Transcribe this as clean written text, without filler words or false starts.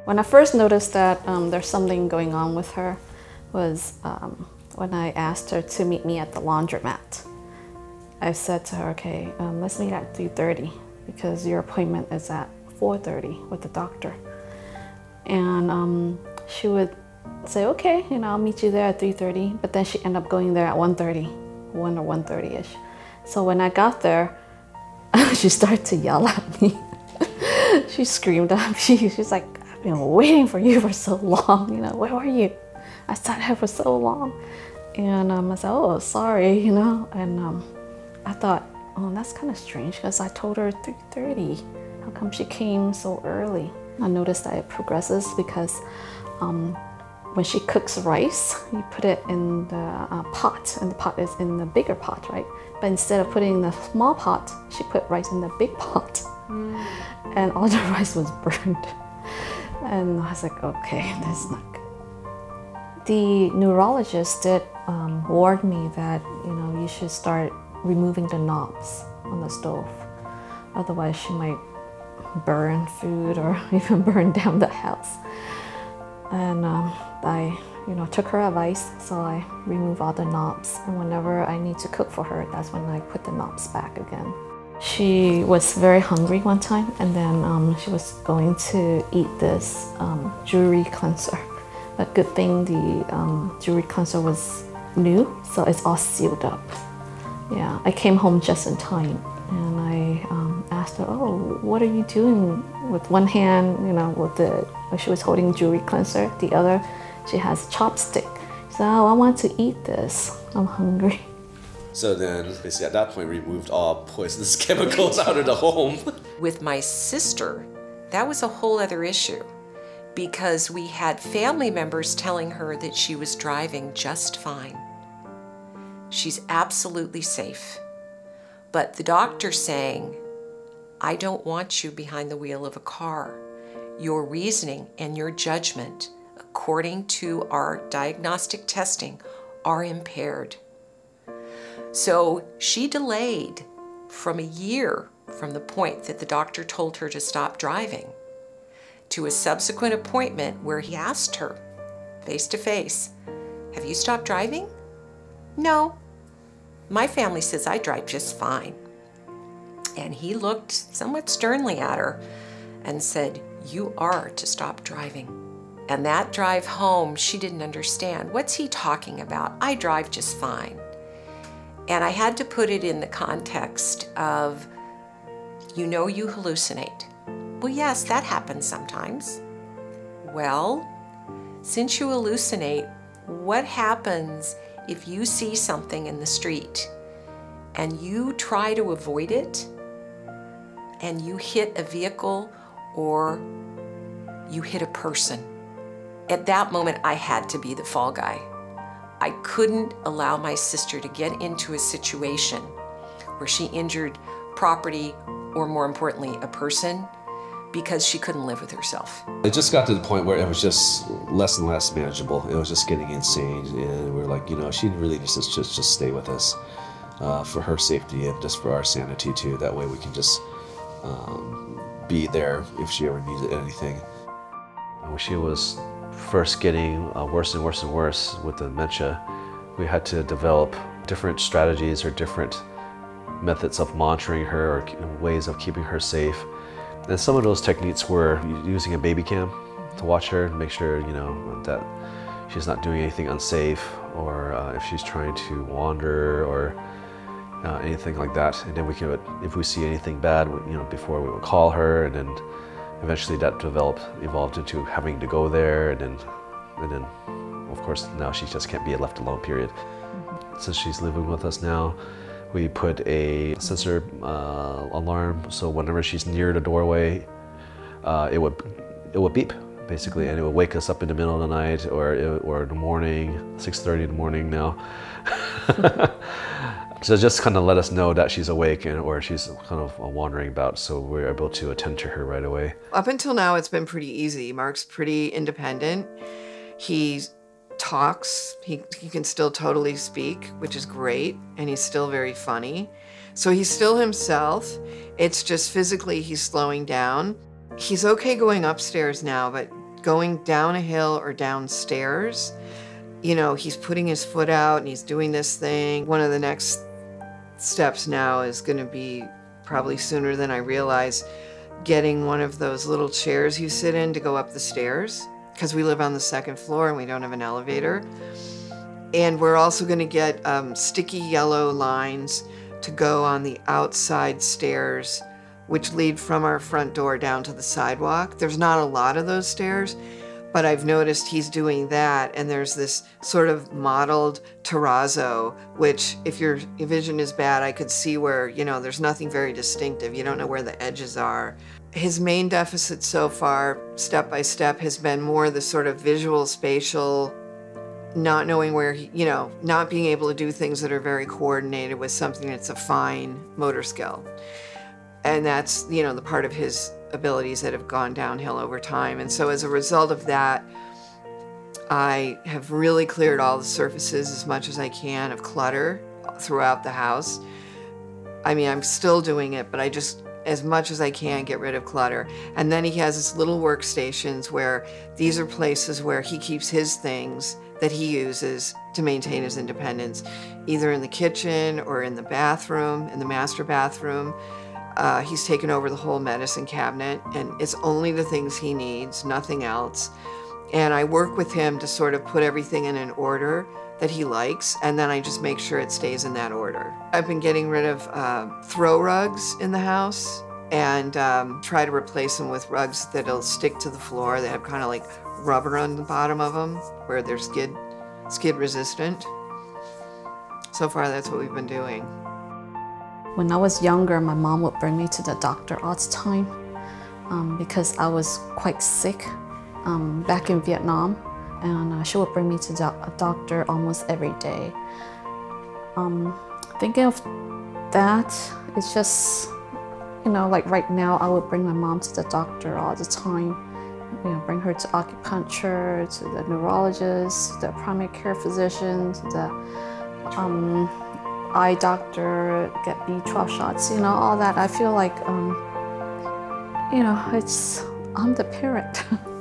When I first noticed that there's something going on with her was when I asked her to meet me at the laundromat. I said to her, okay, let's meet at 3:30 because your appointment is at 4:30 with the doctor. And she would say, okay, I'll meet you there at 3:30, but then she ended up going there at 1:30, 1 or 1:30-ish. So when I got there, she started to yell at me. She screamed at me. She's like, I've been waiting for you for so long, where were you? I sat here for so long. And I said, oh, sorry, and I thought, oh, that's kind of strange because I told her 3:30. How come she came so early? I noticed that it progresses because when she cooks rice, you put it in the pot, and the pot is in the bigger pot, right? But instead of putting in the small pot, she put rice in the big pot. And all the rice was burned. And I was like, okay, that's not good. The neurologist did warn me that, you should start removing the knobs on the stove. Otherwise, she might burn food or even burn down the house. And I took her advice, so I removed all the knobs. And whenever I need to cook for her, that's when I put the knobs back again. She was very hungry one time, and then she was going to eat this jewelry cleanser. But good thing the jewelry cleanser was new, so it's all sealed up. Yeah, I came home just in time, and I asked her, oh, what are you doing with one hand, she was holding jewelry cleanser, the other, she has a chopstick. She said, oh, I want to eat this, I'm hungry. So then, basically at that point, we removed all poisonous chemicals out of the home. With my sister, that was a whole other issue because we had family members telling her that she was driving just fine. She's absolutely safe. But the doctor saying, I don't want you behind the wheel of a car. Your reasoning and your judgment, according to our diagnostic testing, are impaired. So she delayed from a year from the point that the doctor told her to stop driving to a subsequent appointment where he asked her face to face, have you stopped driving? No. My family says I drive just fine. And he looked somewhat sternly at her and said, you are to stop driving. And that drive home, she didn't understand. What's he talking about? I drive just fine. And I had to put it in the context of, you hallucinate. Well, yes, that happens sometimes. Well, since you hallucinate, what happens if you see something in the street and you try to avoid it and you hit a vehicle or you hit a person? At that moment, I had to be the fall guy. I couldn't allow my sister to get into a situation where she injured property or, more importantly, a person because she couldn't live with herself. It just got to the point where it was just less and less manageable. It was just getting insane, and we were like, she really needs to just stay with us for her safety and just for our sanity too. That way we can just be there if she ever needed anything. When she was first getting worse and worse and worse with the dementia, we had to develop different strategies or different methods of monitoring her or ways of keeping her safe. And some of those techniques were using a baby cam to watch her and make sure, that she's not doing anything unsafe, or if she's trying to wander or anything like that. And then we could, if we see anything bad, before we would call her, and then eventually that evolved into having to go there, and then of course now she just can't be left alone, period. Since she's living with us now, we put a sensor alarm, so whenever she's near the doorway, it would beep, basically, and it would wake us up in the middle of the night or in the morning, 6:30 in the morning now. So just kind of let us know that she's awake or she's kind of wandering about, so we're able to attend to her right away. Up until now, it's been pretty easy. Mark's pretty independent. He talks, he can still totally speak, which is great, and he's still very funny. So he's still himself. It's just physically he's slowing down. He's okay going upstairs now, but going down a hill or downstairs, you know, he's putting his foot out and he's doing this thing. One of the next steps now is going to be, probably sooner than I realize, getting one of those little chairs you sit in to go up the stairs, because we live on the second floor and we don't have an elevator. And we're also going to get sticky yellow lines to go on the outside stairs, which lead from our front door down to the sidewalk. There's not a lot of those stairs, but I've noticed he's doing that, and there's this sort of modeled terrazzo, which if your vision is bad, I could see where, you know, there's nothing very distinctive. You don't know where the edges are. His main deficit so far, step by step, has been more the sort of visual, spatial, not knowing where he, you know, not being able to do things that are very coordinated with something that's a fine motor skill. And that's, you know, the part of his abilities that have gone downhill over time. And so as a result of that, I have really cleared all the surfaces as much as I can of clutter throughout the house. I mean, I'm still doing it, but I just, as much as I can, get rid of clutter. And then he has his little workstations where these are places where he keeps his things that he uses to maintain his independence, either in the kitchen or in the bathroom, in the master bathroom. He's taken over the whole medicine cabinet, and it's only the things he needs, nothing else. And I work with him to sort of put everything in an order that he likes, and then I just make sure it stays in that order. I've been getting rid of throw rugs in the house and try to replace them with rugs that'll stick to the floor, that have kind of like rubber on the bottom of them, where they're skid resistant. So far, that's what we've been doing. When I was younger, my mom would bring me to the doctor all the time because I was quite sick back in Vietnam, and she would bring me to a doctor almost every day. Thinking of that, it's just, you know, like right now, I would bring my mom to the doctor all the time. You know, bring her to acupuncture, to the neurologist, the primary care physician, to the eye doctor, get B12 shots, you know, all that. I feel like, you know, I'm the parent.